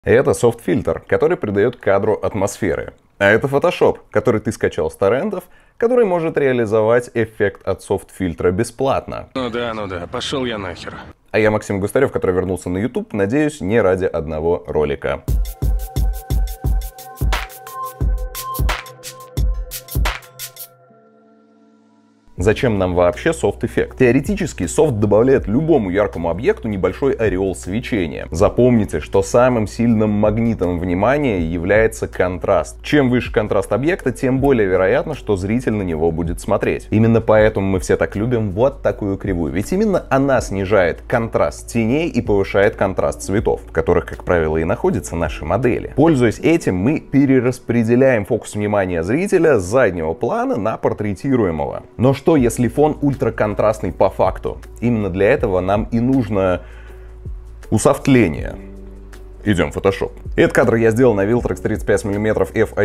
Это софт-фильтр, который придает кадру атмосферы. А это Photoshop, который ты скачал с торрентов, который может реализовать эффект от софт-фильтра бесплатно. Ну да, пошел я нахер. А я Максим Густарев, который вернулся на YouTube, надеюсь, не ради одного ролика. Зачем нам вообще софт-эффект? Теоретически софт добавляет любому яркому объекту небольшой ореол свечения. Запомните, что самым сильным магнитом внимания является контраст. Чем выше контраст объекта, тем более вероятно, что зритель на него будет смотреть. Именно поэтому мы все так любим вот такую кривую. Ведь именно она снижает контраст теней и повышает контраст цветов, в которых, как правило, и находятся наши модели. Пользуясь этим, мы перераспределяем фокус внимания зрителя с заднего плана на портретируемого. Но что если фон ультраконтрастный по факту? Именно для этого нам и нужно усофтление. Идем в Photoshop. Этот кадр я сделал на Viltrox 35 мм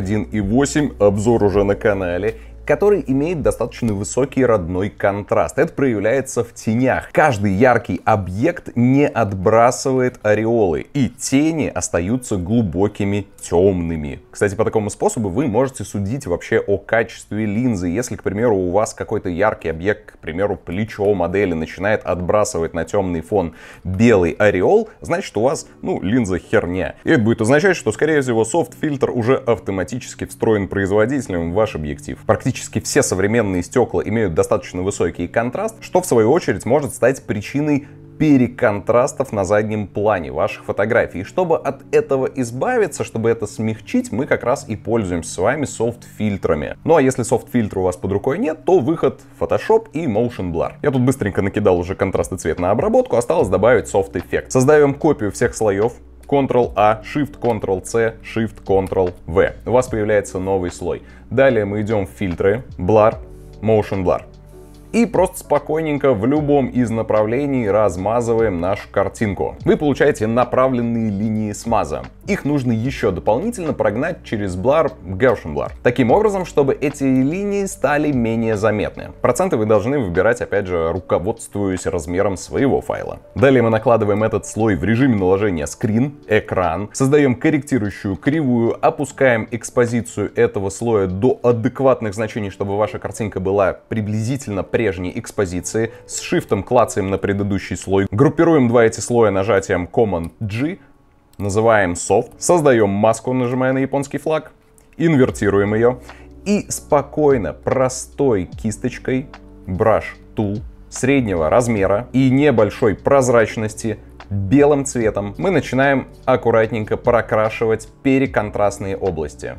f1.8, обзор уже на канале, который имеет достаточно высокий родной контраст. Это проявляется в тенях. Каждый яркий объект не отбрасывает ореолы, и тени остаются глубокими, темными. Кстати, по такому способу вы можете судить вообще о качестве линзы. Если, к примеру, у вас какой-то яркий объект, к примеру, плечо модели начинает отбрасывать на темный фон белый ореол, значит, у вас, линза херня. И это будет означать, что, скорее всего, софт-фильтр уже автоматически встроен производителем в ваш объектив. Практически все современные стекла имеют достаточно высокий контраст, что в свою очередь может стать причиной переконтрастов на заднем плане ваших фотографий. И чтобы от этого избавиться, чтобы это смягчить, мы как раз и пользуемся с вами софт-фильтрами. Ну а если софт-фильтра у вас под рукой нет, то выход Photoshop и Motion Blur. Я тут быстренько накидал уже контраст и цвет на обработку, осталось добавить софт-эффект. Создаем копию всех слоев. Ctrl-A, Shift, Ctrl-C, Shift, Ctrl-V. У вас появляется новый слой. Далее мы идем в фильтры, Blur, Motion Blur. И просто спокойненько в любом из направлений размазываем нашу картинку. Вы получаете направленные линии смаза. Их нужно еще дополнительно прогнать через Blur, Gaussian Blur. Таким образом, чтобы эти линии стали менее заметны. Проценты вы должны выбирать, опять же, руководствуясь размером своего файла. Далее мы накладываем этот слой в режиме наложения Screen, экран, создаем корректирующую кривую, опускаем экспозицию этого слоя до адекватных значений, чтобы ваша картинка была приблизительно прежней экспозиции. С Shift'ом клацаем на предыдущий слой. Группируем два эти слоя нажатием Command-G. Называем Soft. Создаем маску, нажимая на японский флаг. Инвертируем ее. И спокойно, простой кисточкой, Brush Tool среднего размера и небольшой прозрачности, белым цветом мы начинаем аккуратненько прокрашивать переконтрастные области.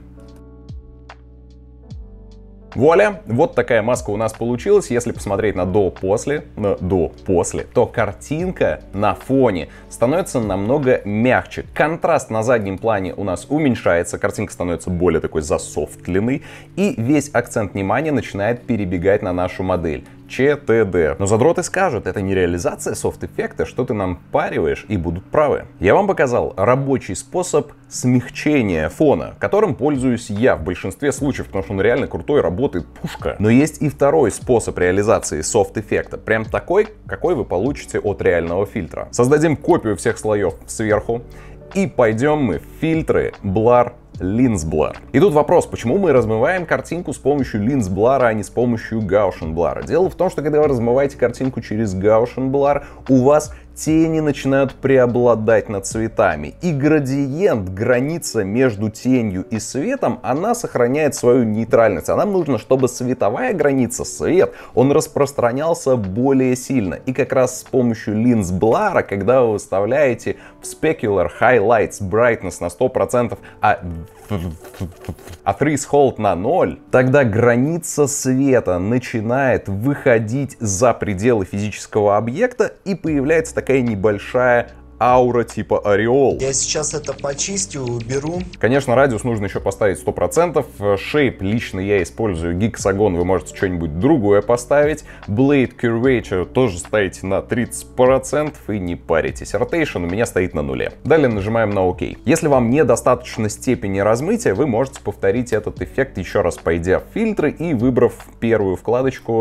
Вуаля! Вот такая маска у нас получилась. Если посмотреть на до-после, то картинка на фоне становится намного мягче. Контраст на заднем плане у нас уменьшается, картинка становится более такой засофтленной, и весь акцент внимания начинает перебегать на нашу модель. ЧТД. Но задроты скажут, это не реализация софт-эффекта, что ты нам париваешь, и будут правы. Я вам показал рабочий способ смягчения фона, которым пользуюсь я в большинстве случаев, потому что он реально крутой, работает пушка. Но есть и второй способ реализации софт-эффекта, прям такой, какой вы получите от реального фильтра. Создадим копию всех слоев сверху, и пойдем мы в фильтры, Blur, Lens Blur. И тут вопрос, почему мы размываем картинку с помощью Lens Blur, а не с помощью Gaussian Blur? Дело в том, что когда вы размываете картинку через Gaussian Blur, у вас тени начинают преобладать над цветами. И градиент, граница между тенью и светом, она сохраняет свою нейтральность. А нам нужно, чтобы световая граница, свет, он распространялся более сильно. И как раз с помощью Lens Blur, когда вы выставляете в Specular Highlights Brightness на 100%, а Threshold на 0, тогда граница света начинает выходить за пределы физического объекта, и появляется такая небольшая аура типа ореол. Я сейчас это почистю, уберу. Конечно, радиус нужно еще поставить 100%. Shape лично я использую гексагон, вы можете что-нибудь другое поставить. Blade Curvature тоже ставите на 30% и не паритесь. Rotation у меня стоит на 0. Далее нажимаем на ОК. Если вам недостаточно степени размытия, вы можете повторить этот эффект еще раз, пойдя в фильтры и выбрав первую вкладочку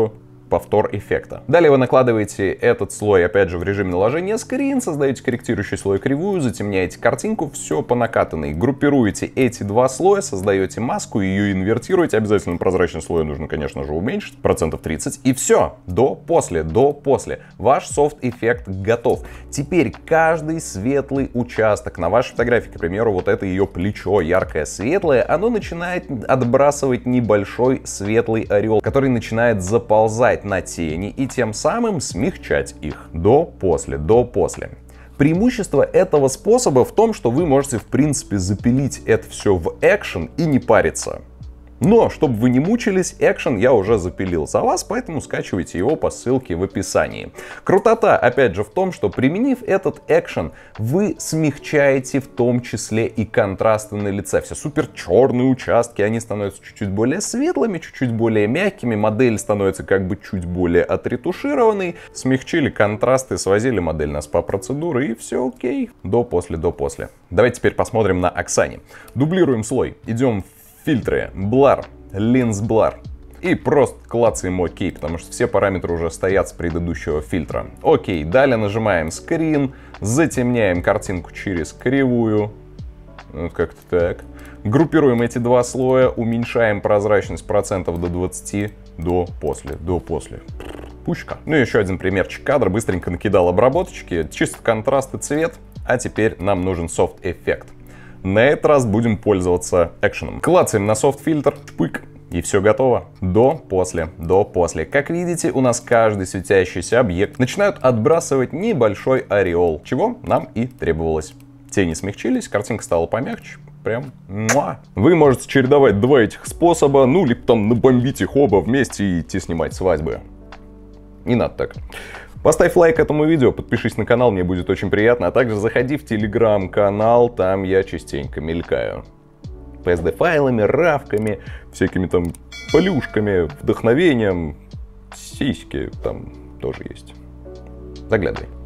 повтор эффекта. Далее вы накладываете этот слой, опять же, в режиме наложения screen, создаете корректирующий слой кривую, затемняете картинку, все по накатанной. Группируете эти два слоя, создаете маску, ее инвертируете. Обязательно прозрачный слой нужно, конечно же, уменьшить, 30%. И все. До-после. Ваш софт-эффект готов. Теперь каждый светлый участок на вашей фотографии, к примеру, вот это ее плечо, яркое светлое, оно начинает отбрасывать небольшой светлый ореол, который начинает заползать на тени и тем самым смягчать их. До-после. Преимущество этого способа в том, что вы можете, в принципе, запилить это все в экшен и не париться. Но, чтобы вы не мучились, экшен я уже запилил за вас, поэтому скачивайте его по ссылке в описании. Крутота, опять же, в том, что применив этот экшен, вы смягчаете в том числе и контрасты на лице. Все супер черные участки, они становятся чуть-чуть более светлыми, чуть-чуть более мягкими, модель становится как бы чуть более отретушированной. Смягчили контрасты, свозили модель на спа-процедуры и все окей. До-после. Давайте теперь посмотрим на Оксане. Дублируем слой, идем в фильтры, Blur, Lens Blur. И просто клацаем ОК, потому что все параметры уже стоят с предыдущего фильтра. Окей, далее нажимаем Screen, затемняем картинку через кривую. Вот как-то так. Группируем эти два слоя, уменьшаем прозрачность процентов до 20, до-после. Пучка. Ну и еще один примерчик кадра, быстренько накидал обработочки, чисто контраст и цвет, а теперь нам нужен софт-эффект. На этот раз будем пользоваться экшеном. Клацаем на софт-фильтр, шпык, и все готово. До-после. Как видите, у нас каждый светящийся объект начинает отбрасывать небольшой ореол, чего нам и требовалось. Тени смягчились, картинка стала помягче. Прям муа. Вы можете чередовать два этих способа, ну, либо там набомбить их оба вместе и идти снимать свадьбы. Не надо так. Поставь лайк этому видео, подпишись на канал, мне будет очень приятно. А также заходи в телеграм-канал, там я частенько мелькаю. PSD-файлами, равками, всякими там плюшками, вдохновением, сиськи там тоже есть. Заглядывай.